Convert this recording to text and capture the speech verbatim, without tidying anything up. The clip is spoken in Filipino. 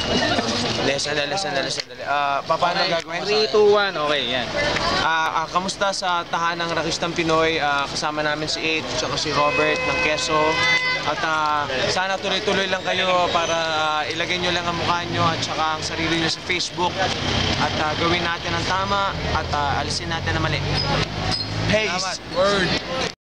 Hindi, sandali, sandali, sandali. Ah, pa- paano gagawin? three, two, one, okay, yan. Ah, ah, kamusta sa tahanang Rakistang Pinoy? Ah, kasama namin si Eight, tsaka si Robert ng Quezon. At ah, sana tuloy-tuloy lang kayo para ah, ilagay nyo lang ang mukha nyo at saka ang sarili nyo sa Facebook. At ah, gawin natin ang tama at ah, alisin natin ang mali. Peace! Word!